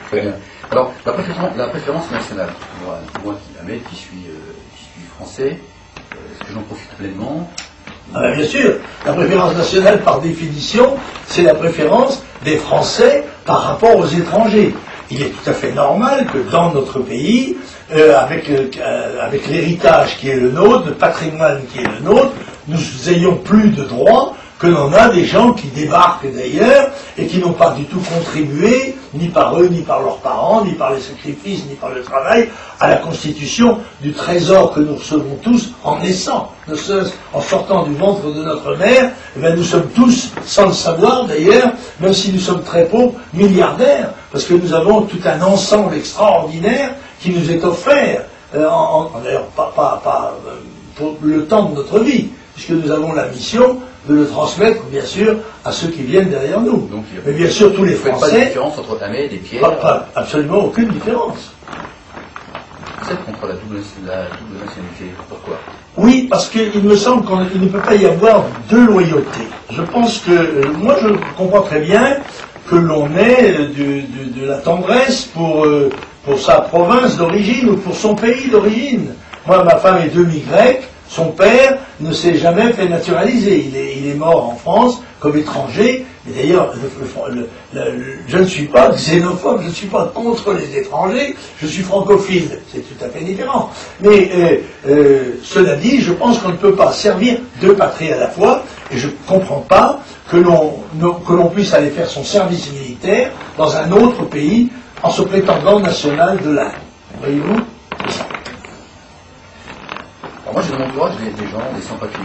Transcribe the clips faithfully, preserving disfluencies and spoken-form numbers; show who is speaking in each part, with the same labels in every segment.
Speaker 1: Très bien. Alors, la préférence, la préférence nationale, moi, moi qui, Ahmed, qui suis, euh, qui suis français, euh, est-ce que j'en profite pleinement?
Speaker 2: Ah ben bien sûr, la préférence nationale, par définition, c'est la préférence des Français par rapport aux étrangers. Il est tout à fait normal que dans notre pays, euh, avec, euh, avec l'héritage qui est le nôtre, le patrimoine qui est le nôtre, nous ayons plus de droits que l'on a des gens qui débarquent d'ailleurs et qui n'ont pas du tout contribué, ni par eux, ni par leurs parents, ni par les sacrifices, ni par le travail, à la constitution du trésor que nous recevons tous en naissant. Nous sommes, en sortant du ventre de notre mère, eh bien, nous sommes tous, sans le savoir d'ailleurs, même si nous sommes très pauvres, milliardaires, parce que nous avons tout un ensemble extraordinaire qui nous est offert, euh, en, en, d'ailleurs pas, pas, pas euh, pour le temps de notre vie, puisque nous avons la mission de le transmettre, bien sûr, à ceux qui viennent derrière nous.
Speaker 1: Donc,
Speaker 2: mais bien sûr, tous les Français...
Speaker 1: Pas de différence entre Ahmed et Pierre.
Speaker 2: Pas, pas, absolument aucune différence.
Speaker 1: Vous êtes contre la double, la double nationalité. Pourquoi?
Speaker 2: Oui, parce qu'il me semble qu'il ne peut pas y avoir deux loyautés. Je pense que... Euh, moi, je comprends très bien que l'on ait euh, de, de, de la tendresse pour, euh, pour sa province d'origine ou pour son pays d'origine. Moi, ma femme est demi-grecque. Son père ne s'est jamais fait naturaliser. Il est, il est mort en France comme étranger. Et d'ailleurs, le, le, le, je ne suis pas xénophobe, je ne suis pas contre les étrangers, je suis francophile. C'est tout à fait différent. Mais euh, euh, cela dit, je pense qu'on ne peut pas servir deux patries à la fois. Et je ne comprends pas que l'on que l'on puisse aller faire son service militaire dans un autre pays en se prétendant national de l'Inde. Voyez-vous? C'est ça.
Speaker 1: Alors moi, j'ai dans mon entourage des, des gens, des sans-papiers.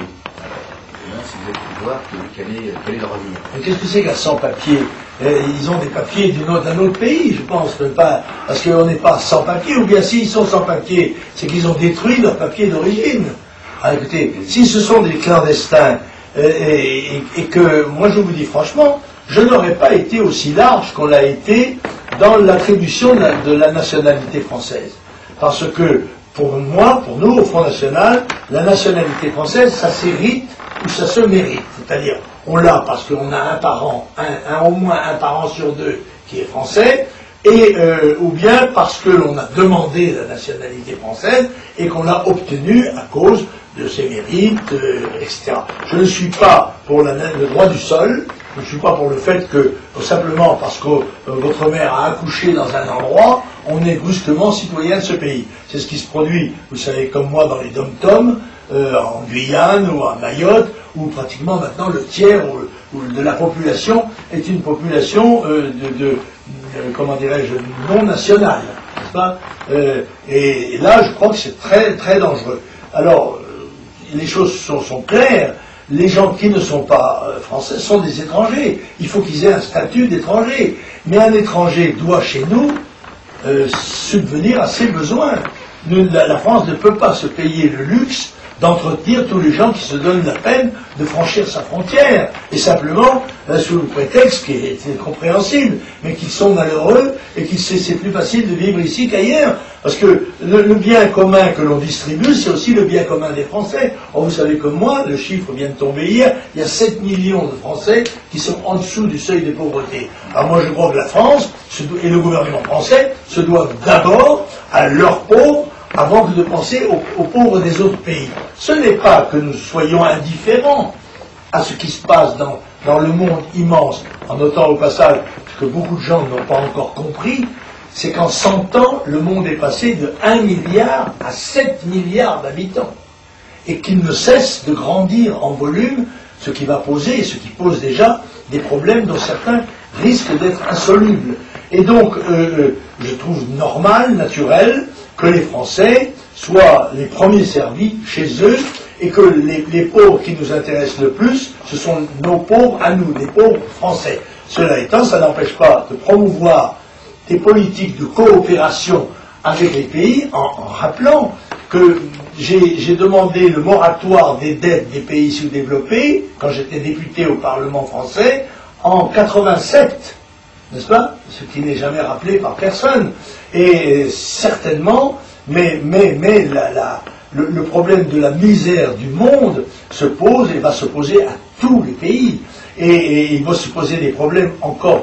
Speaker 1: Et si vous êtes pu voir, quel est, quel est leur avenir?
Speaker 2: Mais qu'est-ce que c'est qu'un sans-papier? Ils ont des papiers d'un autre, autre pays, je pense, pas, parce qu'on n'est pas sans-papier, ou bien s'ils sont sans-papier, c'est qu'ils ont détruit leur papier d'origine. Ah, écoutez, si ce sont des clandestins, et, et, et que, moi je vous dis franchement, je n'aurais pas été aussi large qu'on l'a été dans l'attribution de, de la nationalité française. Parce que, pour moi, pour nous, au Front National, la nationalité française, ça s'hérite ou ça se mérite. C'est-à-dire, on l'a parce qu'on a un parent, un, un, au moins un parent sur deux qui est français, et euh, ou bien parce que l'on a demandé la nationalité française et qu'on l'a obtenue à cause de ses mérites, euh, et cetera. Je ne suis pas pour la, le droit du sol, je ne suis pas pour le fait que, simplement parce que euh, votre mère a accouché dans un endroit, on est brusquement citoyen de ce pays. C'est ce qui se produit, vous savez, comme moi, dans les dom-toms, euh, en Guyane ou à Mayotte, où pratiquement maintenant le tiers ou, ou de la population est une population euh, de, de, de, comment dirais-je, non nationale, n'est-ce pas? euh, et, et là, je crois que c'est très, très dangereux. Alors, euh, les choses sont, sont claires. Les gens qui ne sont pas euh, français sont des étrangers. Il faut qu'ils aient un statut d'étranger. Mais un étranger doit, chez nous, euh, subvenir à ses besoins. Nous, la, la France ne peut pas se payer le luxe d'entretenir tous les gens qui se donnent la peine de franchir sa frontière, et simplement euh, sous le prétexte qui est, est compréhensible, mais qu'ils sont malheureux et que c'est plus facile de vivre ici qu'ailleurs, parce que le, le bien commun que l'on distribue, c'est aussi le bien commun des Français. Or, vous savez comme moi, le chiffre vient de tomber hier, il y a sept millions de Français qui sont en dessous du seuil de pauvreté. Alors moi, je crois que la France et le gouvernement français se doivent d'abord à leurs pauvres, avant que de penser aux, aux pauvres des autres pays. Ce n'est pas que nous soyons indifférents à ce qui se passe dans, dans le monde immense, en notant au passage, ce que beaucoup de gens n'ont pas encore compris, c'est qu'en cent ans, le monde est passé de un milliard à sept milliards d'habitants, et qu'il ne cesse de grandir en volume, ce qui va poser, et ce qui pose déjà des problèmes dont certains risquent d'être insolubles. Et donc, euh, je trouve normal, naturel, que les Français soient les premiers servis chez eux, et que les, les pauvres qui nous intéressent le plus, ce sont nos pauvres à nous, les pauvres français. Cela étant, ça n'empêche pas de promouvoir des politiques de coopération avec les pays, en, en rappelant que j'ai demandé le moratoire des dettes des pays sous-développés, quand j'étais député au Parlement français, en quatre-vingt-sept, n'est-ce pas? Ce qui n'est jamais rappelé par personne. Et certainement, mais, mais, mais la, la, le, le problème de la misère du monde se pose et va se poser à tous les pays. Et, et il va se poser des problèmes encore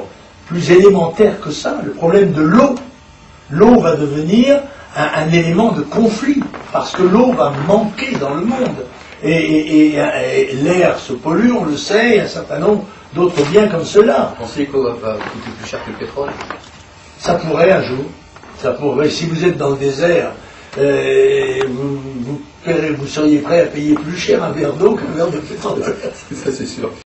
Speaker 2: plus élémentaire que ça, le problème de l'eau. L'eau va devenir un, un élément de conflit, parce que l'eau va manquer dans le monde. Et, et, et, et l'air se pollue, on le sait, et un certain nombre d'autres biens comme cela.
Speaker 1: Vous pensez qu'eau va coûter plus cher que le pétrole?
Speaker 2: Ça pourrait un jour. Ça pourrait. Si vous êtes dans le désert, euh, vous, vous, vous seriez prêt à payer plus cher un verre d'eau qu'un verre de pétrole.
Speaker 1: Ça, c'est sûr.